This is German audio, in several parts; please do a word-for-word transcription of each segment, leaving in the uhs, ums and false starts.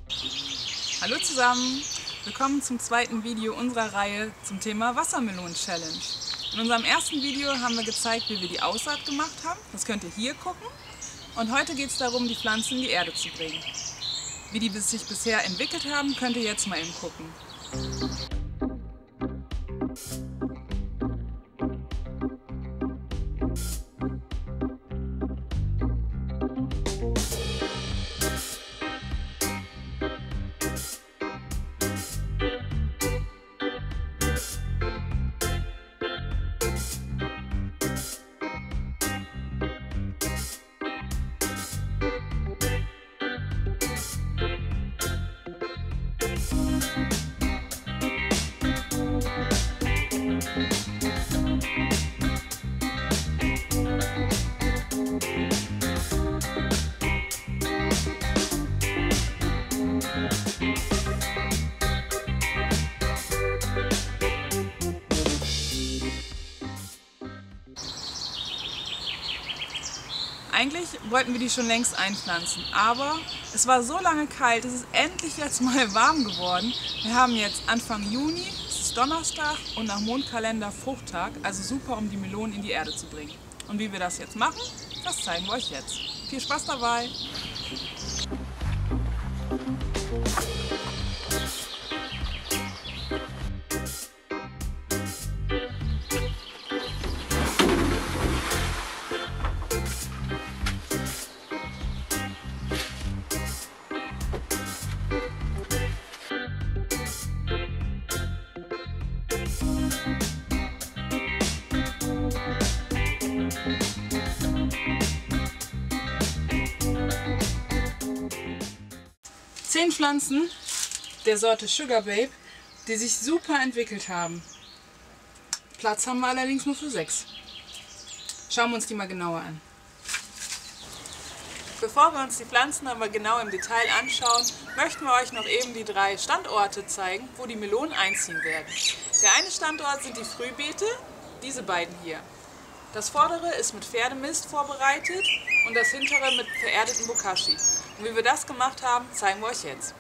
Hallo zusammen, willkommen zum zweiten Video unserer Reihe zum Thema Wassermelonen-Challenge. In unserem ersten Video haben wir gezeigt, wie wir die Aussaat gemacht haben. Das könnt ihr hier gucken. Und heute geht es darum, die Pflanzen in die Erde zu bringen. Wie die sich bisher entwickelt haben, könnt ihr jetzt mal eben gucken. Eigentlich wollten wir die schon längst einpflanzen, aber es war so lange kalt, es ist endlich jetzt mal warm geworden. Wir haben jetzt Anfang Juni, es ist Donnerstag und nach Mondkalender Fruchttag, also super, um die Melonen in die Erde zu bringen. Und wie wir das jetzt machen, das zeigen wir euch jetzt. Viel Spaß dabei! Zehn Pflanzen der Sorte Sugar Babe, die sich super entwickelt haben. Platz haben wir allerdings nur für sechs. Schauen wir uns die mal genauer an. Bevor wir uns die Pflanzen aber genau im Detail anschauen, möchten wir euch noch eben die drei Standorte zeigen, wo die Melonen einziehen werden. Der eine Standort sind die Frühbeete, diese beiden hier. Das vordere ist mit Pferdemist vorbereitet und das hintere mit vererdeten Bokashi. Und wie wir das gemacht haben, zeigen wir euch jetzt.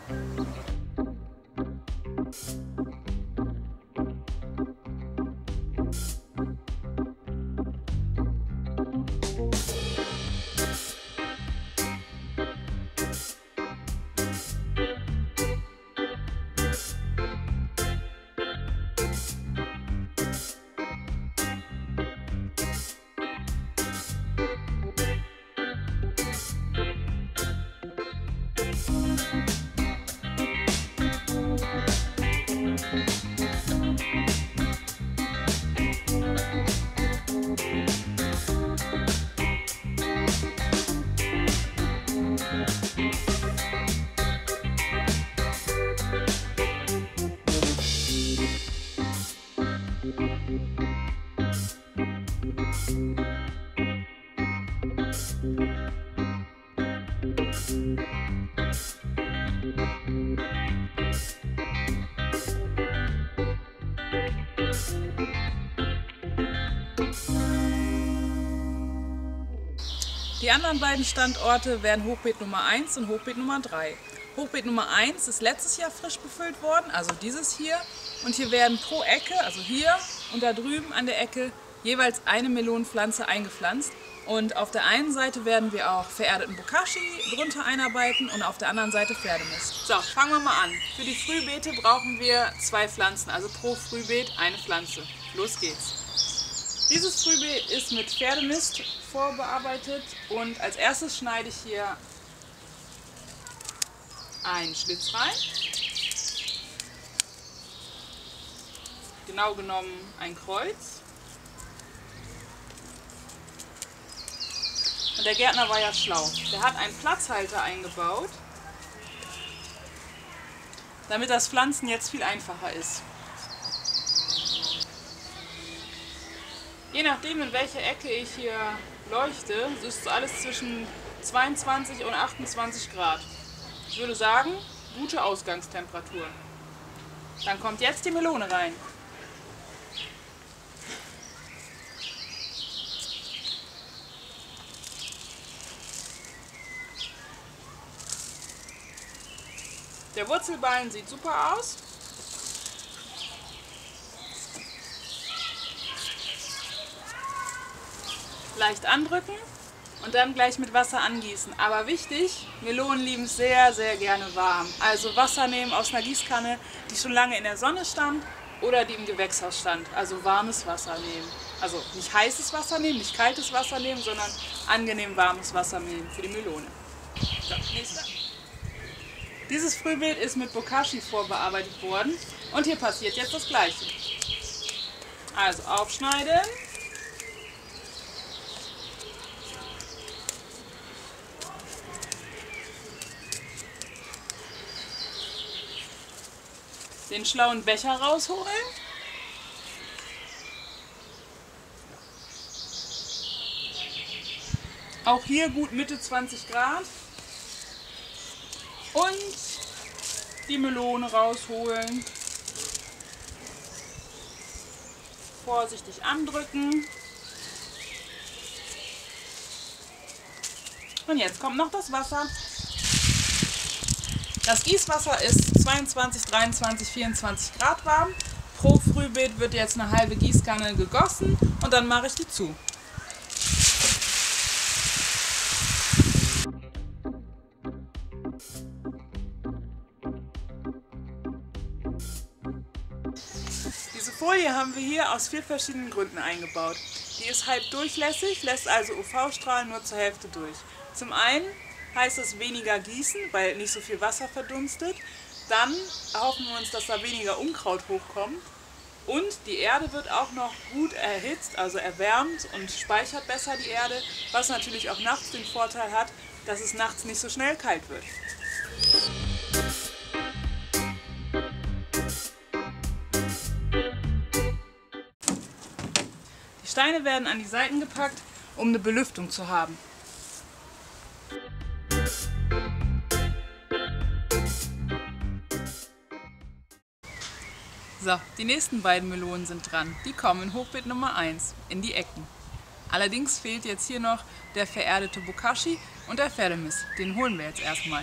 Die anderen beiden Standorte werden Hochbeet Nummer eins und Hochbeet Nummer drei. Hochbeet Nummer eins ist letztes Jahr frisch befüllt worden, also dieses hier. Und hier werden pro Ecke, also hier und da drüben an der Ecke, jeweils eine Melonenpflanze eingepflanzt. Und auf der einen Seite werden wir auch vererdeten Bokashi drunter einarbeiten und auf der anderen Seite Pferdemist. So, fangen wir mal an. Für die Frühbeete brauchen wir zwei Pflanzen, also pro Frühbeet eine Pflanze. Los geht's! Dieses Frühbeet ist mit Pferdemist vorbearbeitet und als erstes schneide ich hier einen Schlitz rein. Genau genommen ein Kreuz. Und der Gärtner war ja schlau. Der hat einen Platzhalter eingebaut, damit das Pflanzen jetzt viel einfacher ist. Je nachdem, in welcher Ecke ich hier leuchte, ist alles zwischen zweiundzwanzig und achtundzwanzig Grad. Ich würde sagen, gute Ausgangstemperatur. Dann kommt jetzt die Melone rein. Der Wurzelballen sieht super aus. Leicht andrücken und dann gleich mit Wasser angießen. Aber wichtig, Melonen lieben es sehr, sehr gerne warm. Also Wasser nehmen aus einer Gießkanne, die schon lange in der Sonne stand oder die im Gewächshaus stand. Also warmes Wasser nehmen. Also nicht heißes Wasser nehmen, nicht kaltes Wasser nehmen, sondern angenehm warmes Wasser nehmen für die Melone. So, nächster. Dieses Frühbeet ist mit Bokashi vorbearbeitet worden und hier passiert jetzt das Gleiche. Also aufschneiden. Den schlauen Becher rausholen. Auch hier gut Mitte zwanzig Grad. Und die Melone rausholen. Vorsichtig andrücken. Und jetzt kommt noch das Wasser. Das Gießwasser ist zweiundzwanzig, dreiundzwanzig, vierundzwanzig Grad warm. Pro Frühbeet wird jetzt eine halbe Gießkanne gegossen und dann mache ich die zu. Diese Folie haben wir hier aus vier verschiedenen Gründen eingebaut. Die ist halb durchlässig, lässt also U V-Strahlen nur zur Hälfte durch. Zum einen heißt es weniger gießen, weil nicht so viel Wasser verdunstet. Dann erhoffen wir uns, dass da weniger Unkraut hochkommt. Und die Erde wird auch noch gut erhitzt, also erwärmt und speichert besser die Erde, was natürlich auch nachts den Vorteil hat, dass es nachts nicht so schnell kalt wird. Die Steine werden an die Seiten gepackt, um eine Belüftung zu haben. So, die nächsten beiden Melonen sind dran. Die kommen in Hochbeet Nummer eins, in die Ecken. Allerdings fehlt jetzt hier noch der vererdete Bokashi und der Pferdemis. Den holen wir jetzt erstmal.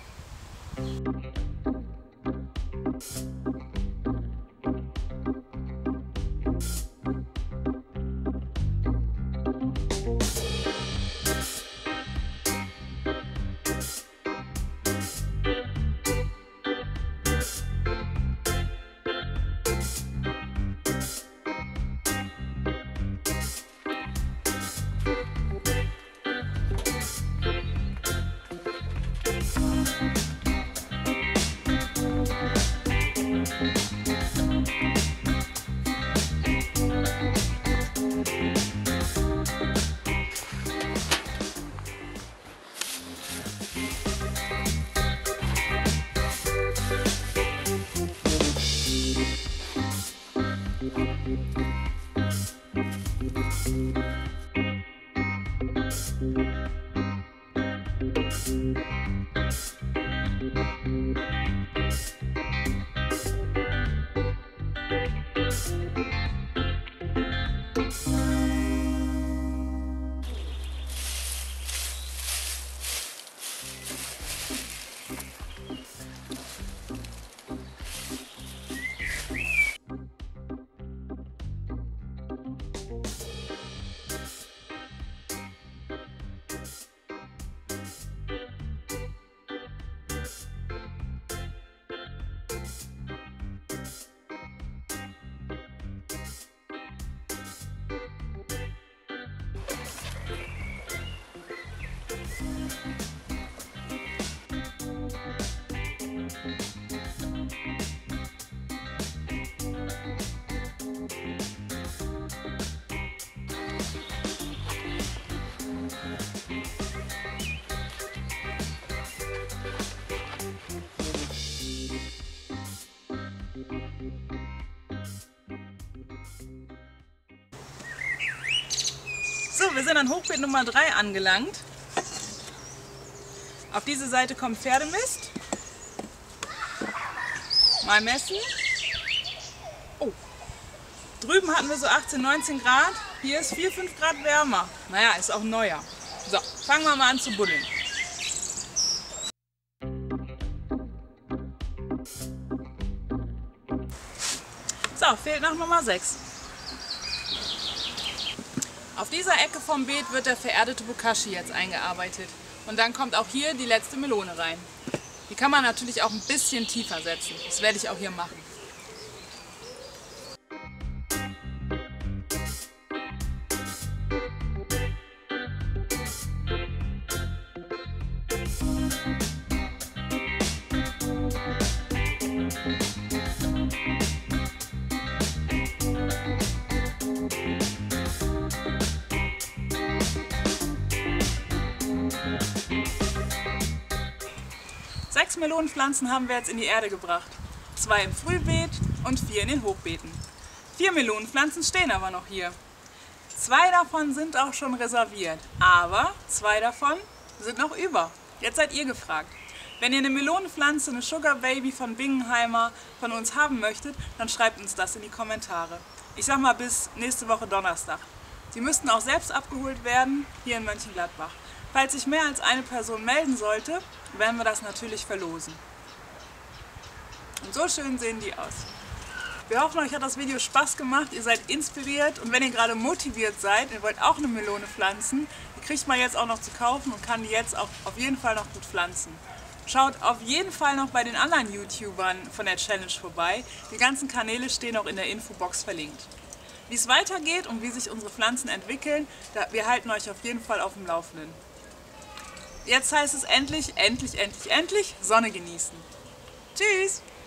So, wir sind an Hochbeet Nummer drei angelangt. Auf diese Seite kommt Pferdemist. Mal messen. Oh, drüben hatten wir so achtzehn, neunzehn Grad. Hier ist vier, fünf Grad wärmer. Naja, ist auch neuer. So, fangen wir mal an zu buddeln. So, fehlt noch Nummer sechs. Auf dieser Ecke vom Beet wird der vererdete Bokashi jetzt eingearbeitet. Und dann kommt auch hier die letzte Melone rein. Die kann man natürlich auch ein bisschen tiefer setzen. Das werde ich auch hier machen. Sechs Melonenpflanzen haben wir jetzt in die Erde gebracht. Zwei im Frühbeet und vier in den Hochbeeten. Vier Melonenpflanzen stehen aber noch hier. Zwei davon sind auch schon reserviert, aber zwei davon sind noch über. Jetzt seid ihr gefragt. Wenn ihr eine Melonenpflanze, eine Sugar Baby von Bingenheimer von uns haben möchtet, dann schreibt uns das in die Kommentare. Ich sag mal bis nächste Woche Donnerstag. Sie müssten auch selbst abgeholt werden, hier in Mönchengladbach. Falls sich mehr als eine Person melden sollte, werden wir das natürlich verlosen. Und so schön sehen die aus. Wir hoffen, euch hat das Video Spaß gemacht, ihr seid inspiriert und wenn ihr gerade motiviert seid, ihr wollt auch eine Melone pflanzen, die kriegt man jetzt auch noch zu kaufen und kann die jetzt auch auf jeden Fall noch gut pflanzen. Schaut auf jeden Fall noch bei den anderen YouTubern von der Challenge vorbei. Die ganzen Kanäle stehen auch in der Infobox verlinkt. Wie es weitergeht und wie sich unsere Pflanzen entwickeln, da, wir halten euch auf jeden Fall auf dem Laufenden. Jetzt heißt es endlich, endlich, endlich, endlich Sonne genießen. Tschüss!